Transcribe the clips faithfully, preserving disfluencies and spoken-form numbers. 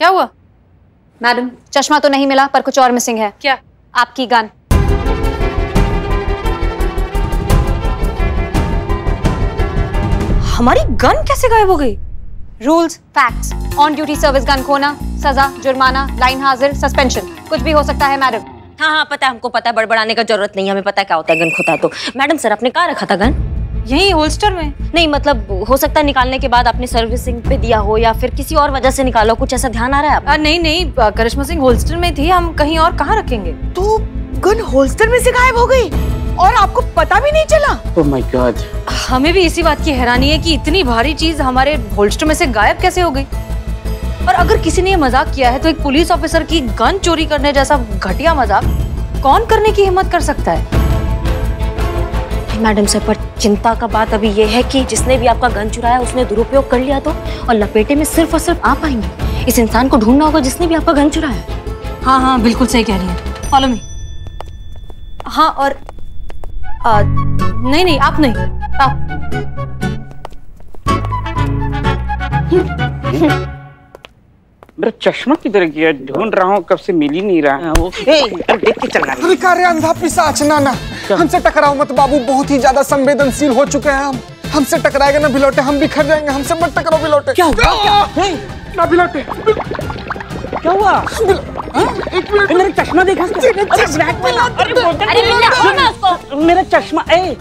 क्या हुआ? मैडम, चश्मा तो नहीं मिला पर कुछ और मिसिंग है। क्या? आपकी गन। हमारी गन कैसे गायब हो गई? Rules, facts, on duty service gun खोना, सजा, जुर्माना, लाइन हाजिर, सस्पेंशन, कुछ भी हो सकता है मैडम। हाँ हाँ पता है, हमको पता है, बड़बड़ाने का जरूरत नहीं है, हमें पता है क्या होता है गन खोता है तो। मैडम सर आपने कहाँ रखा था गन? यही होल्स्टर में। नहीं मतलब हो सकता है निकालने के बाद आपने सर्विसिंग पे दिया हो या फिर किसी और वजह से निकालो, कुछ ऐसा ध्यान आ रहा है आपको? नहीं नहीं करिश्मा सिंह होल्स्टर में थी, हम कहीं और कहाँ रखेंगे? तो गन होल्स्टर में से गायब हो गई और आपको पता भी नहीं चला? Oh my god. हमें भी इसी बात की हैरानी है कि इतनी भारी चीज हमारे होल्स्टर में से गायब कैसे हो गई। और अगर किसी ने ये मजाक किया है तो एक पुलिस ऑफिसर की गन चोरी करने जैसा घटिया मजाक कौन करने की हिम्मत कर सकता है? मैडम सर पर चिंता का बात अभी ये है कि जिसने भी आपका गन चुराया उसने दुरुपयोग कर लिया तो, और लपेटे में सिर्फ और सिर्फ आप आएंगे। इस इंसान को ढूंढना होगा जिसने भी आपका गन चुराया। हाँ हाँ बिल्कुल सही कह रही है, फॉलो मी। हाँ और आ, नहीं नहीं आप नहीं, आप मेरा चश्मा किधर गया? ढूंढ रहा हूँ कब से मिल ही नहीं रहा। वो देख के चलना। अरे कार्य अंधा पिशाच नाना, हमसे टकराओ मत बाबू, बहुत ही ज्यादा संवेदनशील हो चुके हैं हम। हमसे टकराएगा ना भिलौटे, हम बिखर जाएंगे। हमसे मत टकराओ भिलौटे। क्या हुआ? क्या? ना भिलौटे। क्या हुआ? एक मिनट, मेरा चश्मा देखा? मेरा चश्मा। ए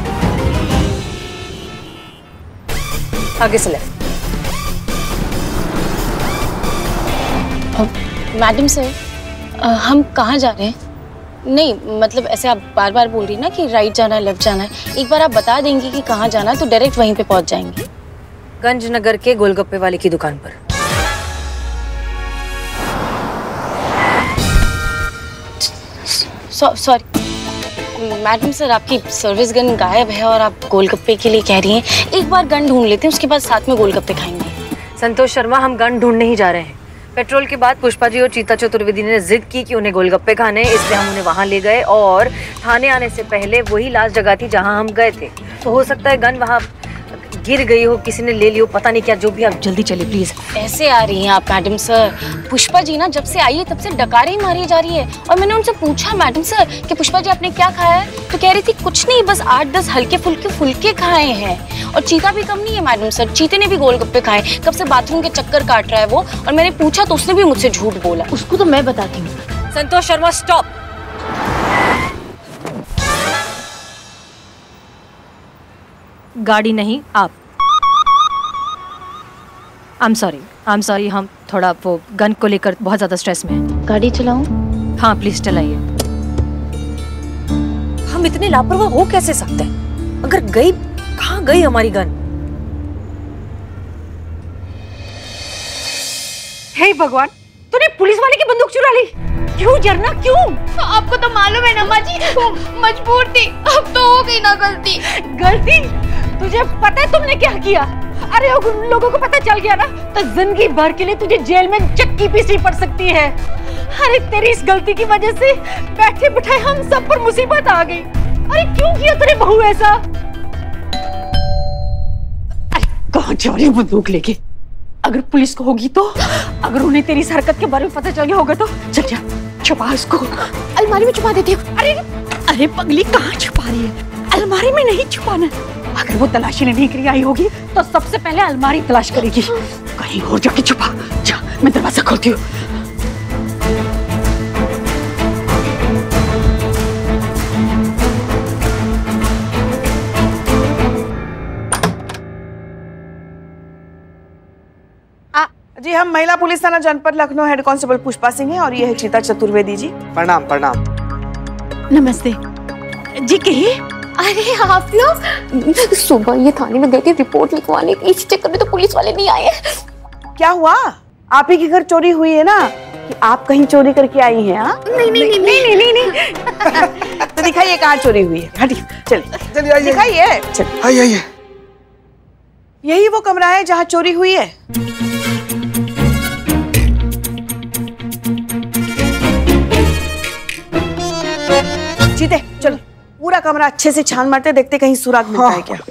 आगे से लेफ्ट। मैडम सर हम कहाँ जा रहे हैं? नहीं मतलब ऐसे आप बार बार बोल रही ना कि राइट जाना है लेफ्ट जाना है, एक बार आप बता देंगे कि कहाँ जाना है तो डायरेक्ट वहीं पे पहुँच जाएंगे। गंजनगर के गोलगप्पे वाले की दुकान पर। सॉरी मैडम सर, आपकी सर्विस गन गायब है और आप गोलगप्पे के लिए कह रही हैं। एक बार गन ढूंढ लेते हैं, उसके बाद साथ में गोलगप्पे खाएंगे। संतोष शर्मा, हम गन ढूंढने ही जा रहे हैं। पेट्रोल के बाद पुष्पा जी और चीता चतुर्वेदी ने जिद की कि उन्हें गोलगप्पे खाने, इसलिए हम उन्हें वहां ले गए और थाने आने से पहले वही लास्ट जगह थी जहां हम गए थे। तो हो सकता है गन वहां गिर गई हो, किसी ने ले ली हो, पता नहीं क्या, जो भी। आप जल्दी चलिए प्लीज। ऐसे आ रही हैं आप मैडम सर? पुष्पा जी ना जब से आई है तब से डकारे ही मारी जा रही है। और मैंने उनसे पूछा मैडम सर कि पुष्पा जी आपने क्या खाया है, तो कह रही थी कुछ नहीं, बस आठ दस हल्के फुल्के फुल्के खाए हैं। और चीता भी कम नहीं है मैडम सर, चीते ने भी गोलगप्पे खाए। कब से बाथरूम के चक्कर काट रहा है वो, और मैंने पूछा तो उसने भी मुझसे झूठ बोला। उसको तो मैं बताती हूँ। संतोष शर्मा स्टॉप। गाड़ी नहीं, आप। I am sorry, I am sorry, हम थोड़ा वो गन को लेकर बहुत ज्यादा स्ट्रेस में हैं। गाड़ी चलाऊं? हाँ प्लीज चलाइए। हम इतने लापरवाह हो कैसे सकते हैं? अगर गई, कहाँ गई हमारी गन? हे भगवान, तूने पुलिस वाले की बंदूक चुरा ली। क्यों जरना, क्यों? आपको तो मालूम है ना माँ जी, वो मजबूर थी, अब तो हो गई ना गलती। गलती? तुझे पता है तुमने क्या किया? अरे उन लोगों को पता चल गया ना तो जिंदगी भर के लिए तुझे जेल में चक्की पीसनी पड़ सकती है। अरे तेरी इस गलती की वजह से बैठे बिठाए हम सब पर मुसीबत आ गई। अरे क्यों किया तेरे बहू ऐसा? अरे कहाँ जा रही बंदूक लेके? अगर पुलिस को होगी तो, अगर उन्हें तेरी इस हरकत के बारे में पता चल गया होगा तो चल जा, छुपा इसको, अलमारी में छुपा देती हूँ। अरे अरे पगली, कहाँ छुपा रही है? अलमारी में नहीं छुपाना। अगर वो तलाशी लेने के लिए आई होगी तो सबसे पहले अलमारी तलाश करेगी। कहीं और जाके छुपा जा, मैं दरवाजा खोलती हूँ। जी हम महिला पुलिस थाना जनपद लखनऊ हेड कांस्टेबल पुष्पा सिंह है और ये है चीता चतुर्वेदी जी। प्रणाम प्रणाम। नमस्ते जी। कहिए। अरे आप लोग, सुबह ये थाने में गए थे रिपोर्ट लिखवाने, इस चक्कर में तो पुलिस वाले नहीं आए। क्या हुआ? आप ही के घर चोरी हुई है ना, कि आप कहीं चोरी करके आई हैं? हाँ नहीं नहीं नहीं नहीं नहीं, नहीं, नहीं। तो दिखाइए कहाँ चोरी हुई है। हटिए, चलिए चलिए आइए, दिखाइए। चलिए आइए आइए। यही वो कमरा है जहाँ चोरी हुई है। जीते चलो, पूरा कमरा अच्छे से छान मारते, देखते कहीं सुराग मिलता है क्या।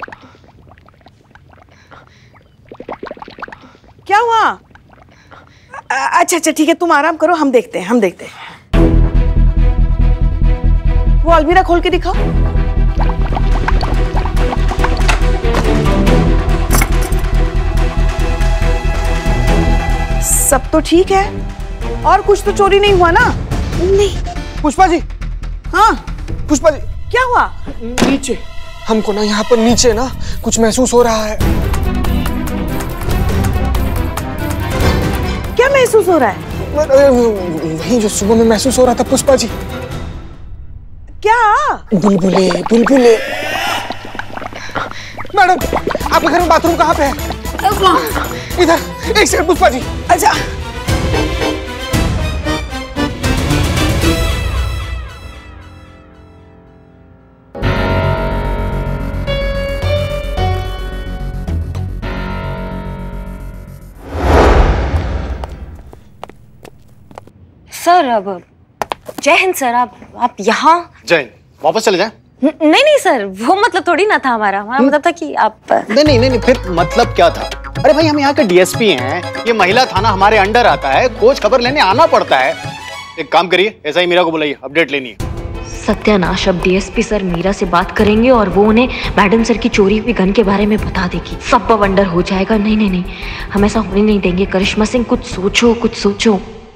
क्या हुआ? अच्छा अच्छा ठीक है, तुम आराम करो, हम देखते हैं हम देखते हैं। वो अलमीरा खोल के दिखाओ। सब तो ठीक है, और कुछ तो चोरी नहीं हुआ ना? नहीं। पुष्पा जी। हाँ पुष्पा जी। क्या हुआ? नीचे हमको ना, यहाँ पर नीचे ना कुछ महसूस हो रहा है। क्या महसूस हो रहा है? वही जो सुबह में महसूस हो रहा था पुष्पा जी। क्या? बुलबुले बुलबुले। मैडम आपके घर में बाथरूम कहाँ पे है? इधर। एक सेकंड पुष्पा जी। अच्छा सर, अब जय हिंद सर। आप आप यहाँ? जय हिंद। वापस चले जाएं? नहीं नहीं सर, वो मतलब थोड़ी ना था हमारा हमारा मतलब था कि आप नहीं नहीं नहीं फिर मतलब क्या था? अरे भाई हम यहाँ के डीएसपी हैं, ये महिला थाना हमारे अंडर आता है, खोज खबर लेने आना पड़ता है। एक काम करिए, ऐसा ही मीरा को बुलाइए, अपडेट लेनी है। सत्यानाश, अब डीएसपी सर मीरा से बात करेंगे और वो उन्हें मैडम सर की चोरी हुई गन के बारे में बता देगी। सब बवंडर हो जाएगा। नहीं नहीं नहीं, हम ऐसा होने नहीं देंगे। करिश्मा सिंह कुछ सोचो कुछ सोचो।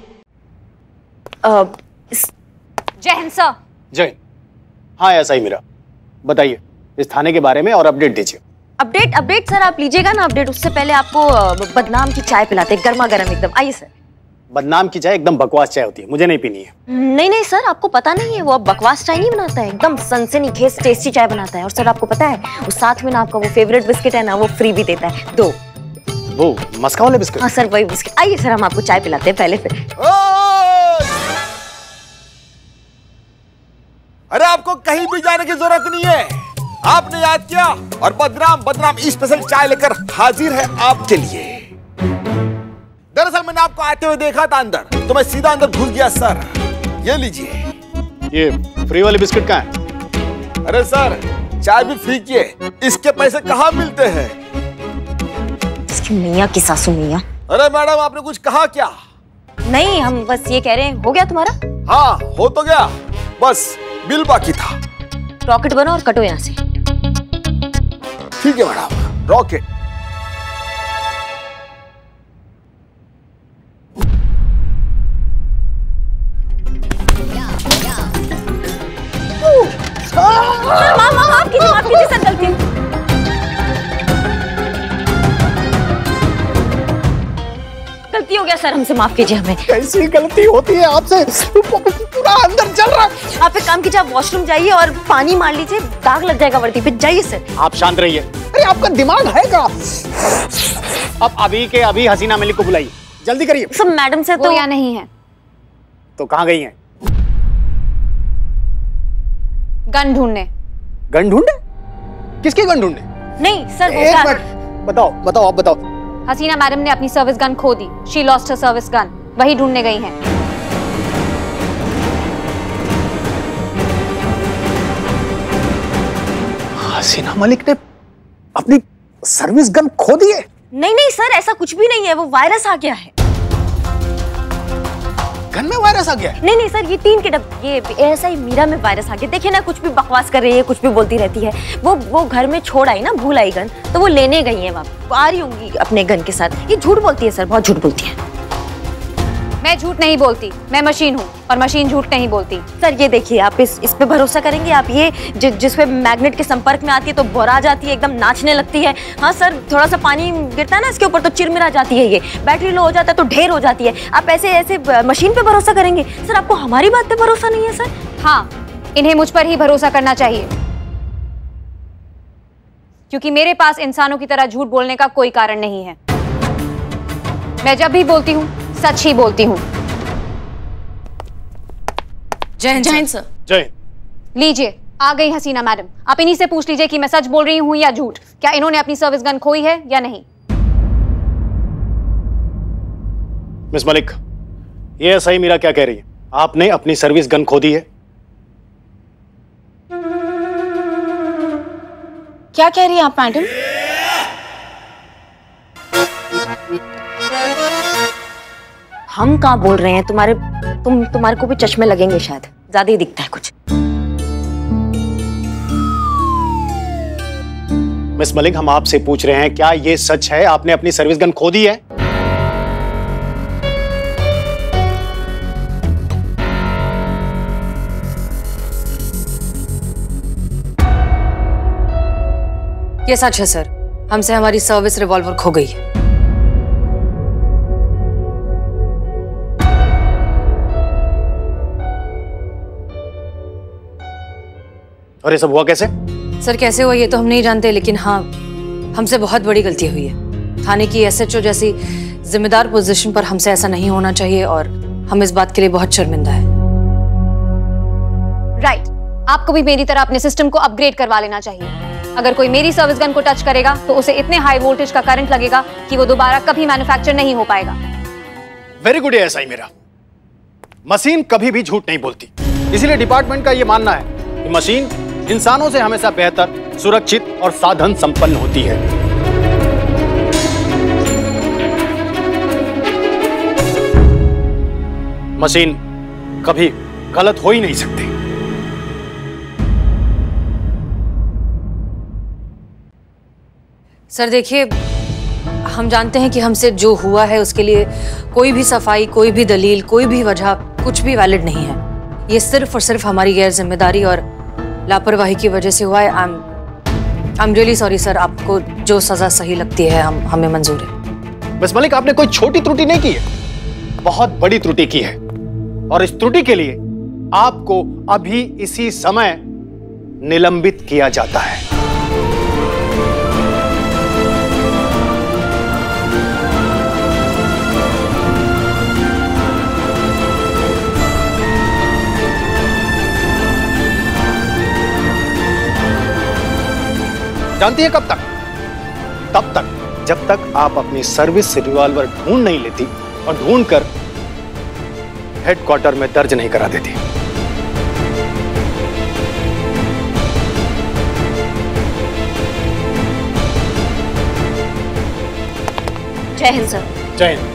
जय हिंद सर। जय हिंद। हाँ ऐसा ही मीरा, बताइए इस थाने के बारे में और अपडेट दीजिए। अपडेट अपडेट सर आप लीजिएगा ना अपडेट, उससे पहले आपको बदनाम की चाय पिलाते, गर्मा गर्म एकदम। आइए सर। बदनाम की चाय एकदम बकवास चाय होती है, मुझे नहीं पीनी है। नहीं नहीं सर, आपको पता नहीं है, वो अब बकवास चाय नहीं बनाता है, एकदम सनसनीखेज टेस्टी चाय बनाता है। और सर आपको पता है उस साथ में ना आपका वो फेवरेट बिस्किट है ना, वो फ्री भी देता है, दो। वो मस्का वाले बिस्किट? हाँ सर वही बिस्किट। आइए सर हम आपको चाय पिलाते हैं पहले फिर। अरे आपको कहीं भी जाने की जरूरत नहीं है, आपने याद किया और बदनाम बदनाम स्पेशल चाय लेकर हाजिर है आपके लिए। दरअसल मैंने आपको आते हुए देखा था अंदर, तो मैं सीधा अंदर घुस गया सर। ये लीजिए। ये फ्री वाले बिस्किट कहाँ है? अरे सर चाय भी फ्री की है, इसके पैसे कहाँ मिलते हैं? इसकी मियाँ की सासू मियाँ। अरे मैडम आपने कुछ कहा क्या? नहीं, हम बस ये कह रहे हैं, हो गया तुम्हारा? हाँ हो तो गया, बस बिल बाकी था। रॉकेट बनो और कटो यहाँ से। ठीक है मैडम, रॉकेट। माफ माफ कीजिए, माफ कीजिए सर, गलती। गलती हो गया सर, हमसे माफ कीजिए हमें। कैसी गलती होती है आपसे? पूरा अंदर चल रहा है। आप एक काम कीजिए, आप वॉशरूम जाइए और पानी मार लीजिए, दाग लग जाएगा वर्दी पे। जाइए सर। आप शांत रहिए। अरे आपका दिमाग है क्या? अब अभी के अभी हसीना मलिक को बुलाइए, जल्दी करिए। सब मैडम से तो या नहीं है। तो कहाँ गई हैं? गन ढूंढने। गन ढूंढने? किसकी गन ढूंढने? नहीं सर, वो एक मिनट, बताओ बताओ आप बताओ। हसीना मैडम ने अपनी सर्विस गन खो दी, she lost her service gun, वही ढूंढने गई हैं। हसीना मलिक ने अपनी सर्विस गन खो दी है? नहीं नहीं सर, ऐसा कुछ भी नहीं है, वो वायरस आ गया है। गन में वायरस आ गया है? नहीं नहीं सर, ये टीन के डब, ये ऐसा ही मीरा में वायरस आ गया। देखिए ना, कुछ भी बकवास कर रही है, कुछ भी बोलती रहती है। वो वो घर में छोड़ आई ना, भूल आई गन, तो वो लेने गई है वापस। आ रही होंगी अपने गन के साथ। ये झूठ बोलती है सर, बहुत झूठ बोलती है। मैं झूठ नहीं बोलती, मैं मशीन हूँ और मशीन झूठ नहीं बोलती। सर ये देखिए, आप इस इस पे भरोसा करेंगे आप? ये जि, जिस पे मैग्नेट के संपर्क में आती है तो बोरा जाती है, एकदम नाचने लगती है। हाँ सर, थोड़ा सा पानी गिरता है ना इसके ऊपर तो चिरमिरा जाती है। ये बैटरी लो हो जाता है तो ढेर हो जाती है। आप ऐसे ऐसे मशीन पे भरोसा करेंगे? सर आपको हमारी बात पे भरोसा नहीं है सर? हाँ, इन्हें मुझ पर ही भरोसा करना चाहिए, क्योंकि मेरे पास इंसानों की तरह झूठ बोलने का कोई कारण नहीं है। मैं जब भी बोलती हूँ सच ही बोलती हूँ। जय हिंद सर। जय हिंद। लीजिए, आ गई हसीना मैडम। आप इन्हीं से पूछ लीजिए कि मैं सच बोल रही हूँ या झूठ। क्या इन्होंने अपनी सर्विस गन खोई है या नहीं? मिस मलिक, ये सही मीरा क्या कह रही है? आपने अपनी सर्विस गन खो दी है? क्या कह रही हैं आप मैडम? हम कहाँ बोल रहे हैं, तुम्हारे तुम तुम्हारे को भी चश्मे लगेंगे शायद, ज्यादा ही दिखता है कुछ। मिस मलिक, हम आपसे पूछ रहे हैं, क्या ये सच है आपने अपनी सर्विस गन खो दी है? ये सच है सर, हमसे हमारी सर्विस रिवॉल्वर खो गई है। और ये सब हुआ कैसे? सर कैसे हुआ ये तो हम नहीं जानते, लेकिन हाँ, हमसे बहुत बड़ी गलती हुई है। थाने की एस एच ओ जैसी जिम्मेदार पोजीशन पर हमसे ऐसा नहीं होना चाहिए और हम इस बात के लिए बहुत शर्मिंदा है। राइट, आपको भी मेरी तरह अपने सिस्टम को अपग्रेड करवा लेना चाहिए। अगर कोई मेरी सर्विस गन को टच करेगा तो उसे इतने हाई वोल्टेज का करंट लगेगा कि वो दोबारा कभी मैन्युफैक्चर नहीं हो पाएगा। वेरी गुड एस आई मेरा। मशीन कभी भी झूठ नहीं बोलती, इसीलिए डिपार्टमेंट का यह मानना है कि मशीन इंसानों से हमेशा बेहतर, सुरक्षित और साधन संपन्न होती है। मशीन कभी गलत हो ही नहीं सकती। सर देखिए, हम जानते हैं कि हमसे जो हुआ है उसके लिए कोई भी सफाई, कोई भी दलील, कोई भी वजह, कुछ भी वैलिड नहीं है। ये सिर्फ और सिर्फ हमारी गैर जिम्मेदारी और लापरवाही की वजह से हुआ है। I am I am really sorry sir, आपको जो सजा सही लगती है हम हमें मंजूर है। मिस मलिक, आपने कोई छोटी त्रुटि नहीं की है, बहुत बड़ी त्रुटि की है और इस त्रुटि के लिए आपको अभी इसी समय निलंबित किया जाता है। जानती है कब तक? तब तक जब तक आप अपनी सर्विस से रिवॉल्वर ढूंढ नहीं लेती और ढूंढकर हेडक्वार्टर में दर्ज नहीं करा देती। जय हिंद सर। जय हिंद।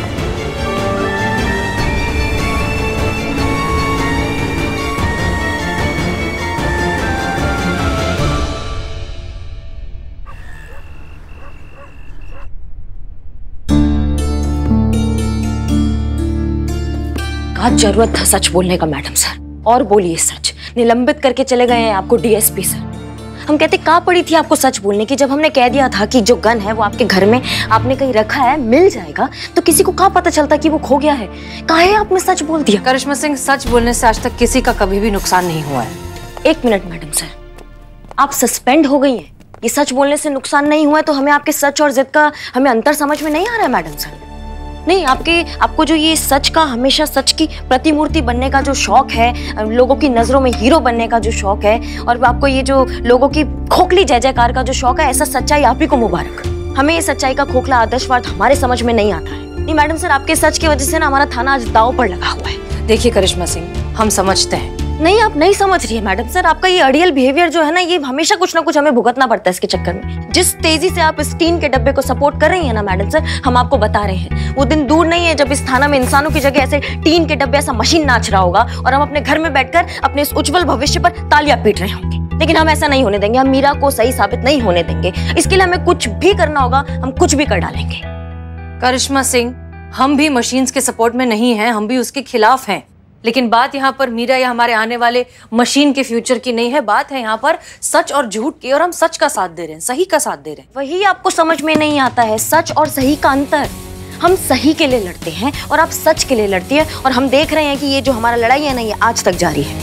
जरूरत था सच बोलने का मैडम सर, और बोलिए सच। निलंबित करके चले गए हैं आपको डी एस पी सर। हम कहते कहाँ पड़ी थी आपको सच बोलने की, जब हमने कह दिया था कि जो गन है वो आपके घर में आपने कहीं रखा है, मिल जाएगा, तो किसी को कहाँ पता चलता कि वो खो गया है? काहे आपने सच बोल दिया? करिश्मा सिंह, सच बोलने से आज तक किसी का कभी भी नुकसान नहीं हुआ है। एक मिनट मैडम सर, आप सस्पेंड हो गई हैं, ये सच बोलने से नुकसान नहीं हुआ है, तो हमें आपके सच और जिद का हमें अंतर समझ में नहीं आ रहा है मैडम सर। नहीं, आपके आपको जो ये सच का, हमेशा सच की प्रतिमूर्ति बनने का जो शौक है, लोगों की नजरों में हीरो बनने का जो शौक है, और आपको ये जो लोगों की खोखली जय जयकार का जो शौक है, ऐसा सच्चाई आप ही को मुबारक। हमें ये सच्चाई का खोखला आदर्शवाद हमारे समझ में नहीं आता है। नहीं मैडम सर, आपके सच की वजह से ना हमारा थाना आज दांव पर लगा हुआ है। देखिए करिश्मा सिंह, हम समझते हैं। नहीं, आप नहीं समझ रही है मैडम सर। आपका ये अड़ियल बिहेवियर जो है ना, ये हमेशा कुछ ना कुछ हमें भुगतना पड़ता है इसके चक्कर में। जिस तेजी से आप इस टीन के डब्बे को सपोर्ट कर रही हैं ना मैडम सर, हम आपको बता रहे हैं, वो दिन दूर नहीं है जब इस थाना में इंसानों की जगह ऐसे टीन के डब्बे, ऐसा मशीन नाच रहा होगा और हम अपने घर में बैठकर अपने इस उज्जवल भविष्य पर तालियां पीट रहे होंगे। लेकिन हम ऐसा नहीं होने देंगे, हम मीरा को सही साबित नहीं होने देंगे। इसके लिए हमें कुछ भी करना होगा, हम कुछ भी कर डालेंगे। करिश्मा सिंह, हम भी मशीन्स के सपोर्ट में नहीं हैं, हम भी उसके खिलाफ हैं। लेकिन बात यहाँ पर मीरा या हमारे आने वाले मशीन के फ्यूचर की नहीं है, बात है यहाँ पर सच और झूठ की, और हम सच का साथ दे रहे हैं, सही का साथ दे रहे हैं। वही आपको समझ में नहीं आता है, सच और सही का अंतर। हम सही के लिए लड़ते हैं और आप सच के लिए लड़ती है, और हम देख रहे हैं कि ये जो हमारा लड़ाई है ना, ये आज तक जारी है।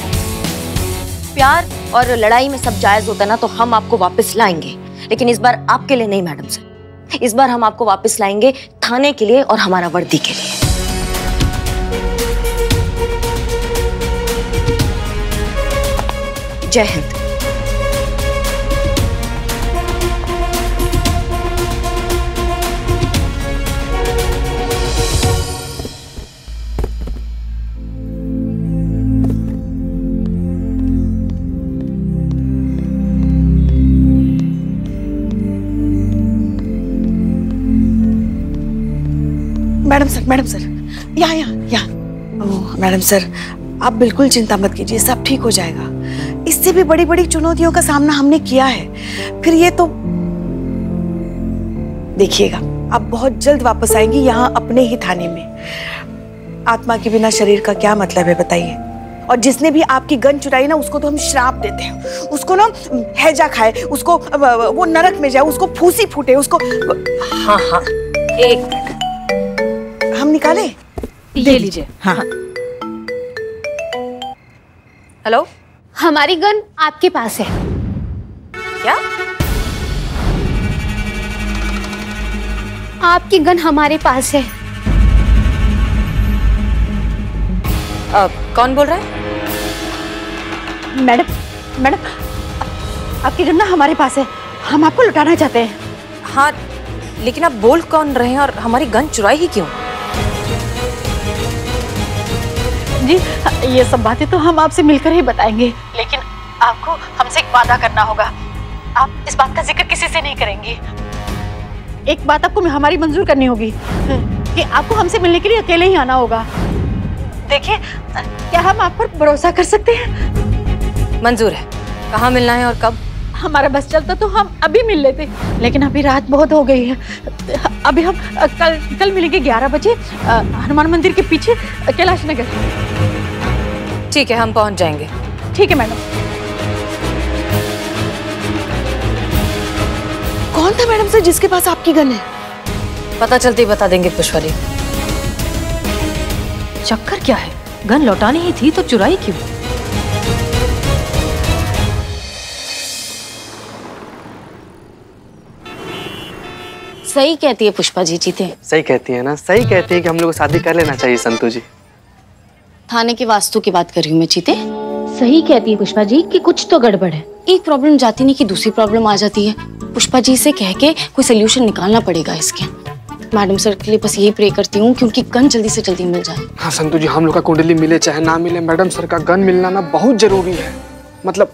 प्यार और लड़ाई में सब जायज होता है ना, तो हम आपको वापस लाएंगे, लेकिन इस बार आपके लिए नहीं मैडम सर। इस बार हम आपको वापस लाएंगे थाने के लिए और हमारा वर्दी के लिए। जय Hind. Madam sir, madam sir, यहाँ यहाँ यहाँ। ओह मैडम सर, आप बिल्कुल चिंता मत कीजिए, सब ठीक हो जाएगा। इससे भी बड़ी बड़ी चुनौतियों का सामना हमने किया है, फिर ये तो देखिएगा आप बहुत जल्द वापस आएंगी यहाँ अपने ही थाने में। आत्मा के बिना शरीर का क्या मतलब है बताइए? और जिसने भी आपकी गन चुराई ना, उसको तो हम श्राप देते हैं, उसको ना हैजा खाए, उसको वो नरक में जाए, उसको फूसी फूटे, उसको। हाँ हाँ एक मिनट, हम निकाले, ये लीजिए। हाँ हेलो, हमारी गन आपके पास है क्या? आपकी गन हमारे पास है। आ, कौन बोल रहा है? मैडम, मैडम आपकी गन ना हमारे पास है, हम आपको लुटाना चाहते हैं। हाँ, लेकिन आप बोल कौन रहे हैं और हमारी गन चुराई ही क्यों? जी ये सब बातें तो हम आपसे मिलकर ही बताएंगे, लेकिन आपको हमसे एक वादा करना होगा। आप इस बात का जिक्र किसी से नहीं करेंगी। एक बात आपको हमारी मंजूर करनी होगी कि आपको हमसे मिलने के लिए अकेले ही आना होगा। देखिए, क्या हम आप पर भरोसा कर सकते हैं? मंजूर है। कहाँ मिलना है और कब? हमारा बस चलता तो हम अभी मिल लेते, लेकिन अभी रात बहुत हो गई है। अभी हम कल कल मिलेंगे ग्यारह बजे हनुमान मंदिर के पीछे कैलाश नगर। ठीक है, हम पहुंच जाएंगे। ठीक है मैडम। कौन था मैडम सर जिसके पास आपकी गन है? पता चलते ही बता देंगे पुष्पा जी। चक्कर क्या है? गन लौटानी ही थी तो चुराई क्यों? सही कहती है पुष्पा जी। जीते सही कहती है ना, सही कहती है कि हम लोग को शादी कर लेना चाहिए संतोष जी। थाने के वास्तु की बात कर रही हूँ मैं। जीते सही कहती है पुष्पा जी कि कुछ तो गड़बड़ है। एक प्रॉब्लम जाती नहीं कि दूसरी प्रॉब्लम आ जाती है। पुष्पा जी से कह के कोई सोल्यूशन निकालना पड़ेगा इसके। मैडम सर के लिए बस यही प्रे करती हूँ कि उनकी गन जल्दी से जल्दी मिल जाए। हाँ संतोष जी, हम लोग का कुंडली मिले चाहे ना मिले, मैडम सर का गन मिलना ना बहुत जरूरी है। मतलब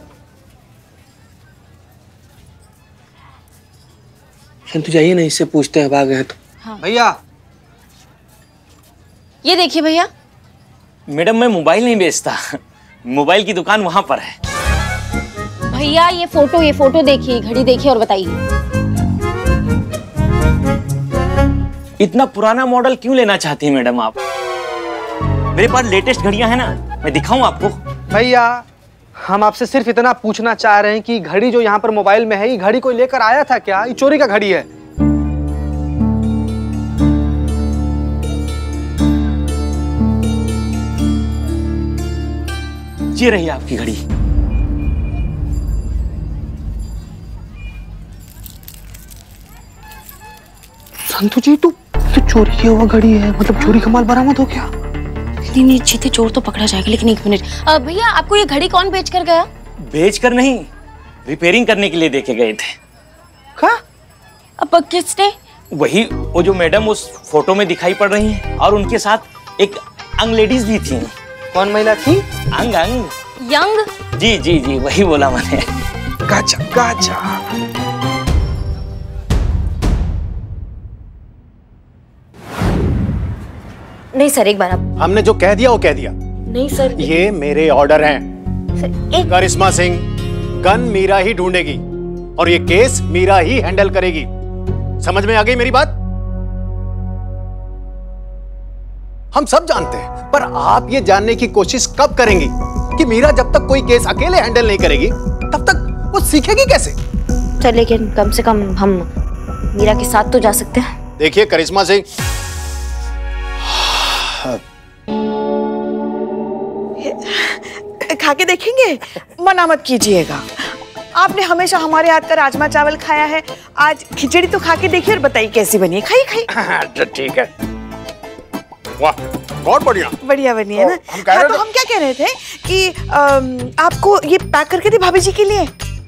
संतोष जाइए ना, इससे पूछते हैं, भाग गए तो। हाँ। भैया, ये देखिए भैया। मैडम मैं मोबाइल नहीं बेचता, मोबाइल की दुकान वहां पर है। भैया ये फोटो ये फोटो देखिए, घड़ी देखिए और बताइए। इतना पुराना मॉडल क्यों लेना चाहती हैं मैडम आप? मेरे पास लेटेस्ट घड़ियां हैं ना, मैं दिखाऊं आपको? भैया हम आपसे सिर्फ इतना पूछना चाह रहे हैं कि घड़ी जो यहाँ पर मोबाइल में है, ये घड़ी कोई लेकर आया था क्या? ये चोरी का घड़ी है। ये रही आपकी घड़ी। संतोष जी तो, तो चोरी किया हुआ घड़ी है, मतलब चोरी का माल बरामद हो गया? नहीं नहीं जीते, चोर तो पकड़ा जाएगा, लेकिन एक मिनट भैया, आपको ये घड़ी कौन बेच कर गया? बेच कर नहीं, रिपेयरिंग करने के लिए देके गए थे। क्या? अब किसने? वही वो जो मैडम उस फोटो में दिखाई पड़ रही हैं, और उनके साथ एक अंग लेडीज भी थी। कौन महिला थी? अंग अंग यंग। जी जी जी वही बोला मैंने। गाचा गाचा। नहीं सर, एक बार आप। हमने जो कह दिया वो कह दिया। नहीं सर, ये मेरे ऑर्डर हैं। सर, एक... करिश्मा सिंह गन मीरा ही ढूंढेगी और ये केस मीरा ही हैंडल करेगी। समझ में आ गई मेरी बात? हम सब जानते हैं, पर आप ये जानने की कोशिश कब करेंगी कि मीरा जब तक कोई केस अकेले हैंडल नहीं करेगी तब तक वो सीखेगी कैसे? सर लेकिन कम से कम हम मीरा के साथ तो जा सकते हैं। देखिए करिश्मा सिंह, खा के देखेंगे? मना मत कीजिएगा, आपने हमेशा हमारे हाथ का राजमा चावल खाया है, आज खिचड़ी तो खा के देखिए और बताइए कैसी बनी है। खाइए खाइए। ठीक है, वाह बहुत बढ़िया बढ़िया बनी है ना। हम कह हाँ, रहे तो थे... हम क्या कह रहे थे कि आम, आपको ये पैक करके दी भाभी जी के लिए।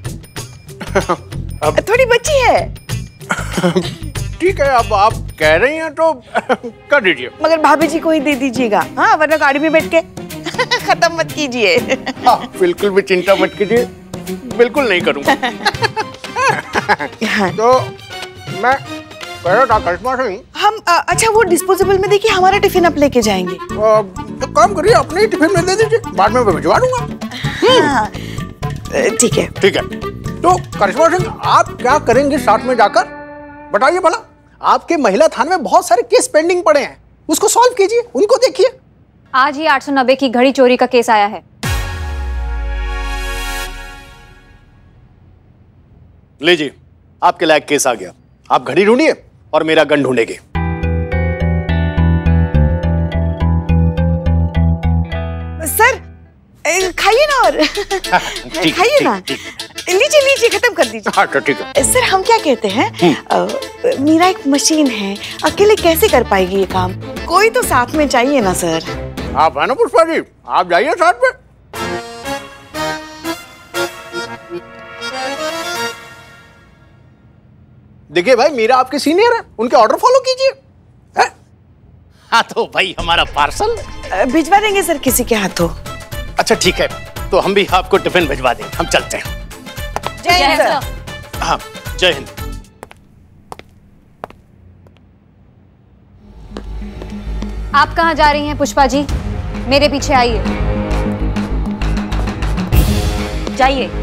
अब... थोड़ी बची है। ठीक है, अब आप कह रही हैं तो कर दीजिए, मगर भाभी जी को ही दे दीजिएगा, हाँ, वरना गाड़ी में बैठ के खत्म मत कीजिए। हाँ, बिल्कुल भी चिंता मत कीजिए, बिल्कुल नहीं करूँगा। तो मैं करिश्मा सिंह, हम अ, अच्छा वो डिस्पोजेबल में देखिए, हमारा टिफिन आप लेके जाएंगे। तो काम करिए, अपने ही टिफिन में दे दीजिए, बाद में मैं भिजवा दूंगा। हाँ, अ, ठीक है ठीक है। तो करिश्मा सिंह, आप क्या करेंगे साथ में जाकर, बताइए भला। आपके महिला थाने में बहुत सारे केस पेंडिंग पड़े हैं, उसको सॉल्व कीजिए, उनको देखिए। आज ही आठ सौ नब्बे की घड़ी चोरी का केस आया है। लीजिए, आपके लायक केस आ गया। आप घड़ी ढूंढिए और मेरा गन ढूंढेंगे। सर अ, खाइए ना और ठीक, खाइए ठीक, ना, ठीक। लीजिए लीजिए, खत्म कर दीजिए। हाँ तो ठीक है। सर हम क्या कहते हैं, अ, मीरा एक मशीन है, अकेले कैसे कर पाएगी ये काम, कोई तो साथ में चाहिए ना सर। आप है ना पुष्पा जी, आप जाइए साथ में। देखिए भाई, मीरा आपके सीनियर है, उनके ऑर्डर फॉलो कीजिए। है? हाँ तो भाई हमारा पार्सल अ, भिजवा देंगे सर किसी के हाथों। अच्छा ठीक है, तो हम भी आपको टिफिन भिजवा दें, हम चलते हैं। जय हिंद सर। हाँ जय हिंद। आप कहाँ जा रही हैं पुष्पा जी? मेरे पीछे आइए। जाइए।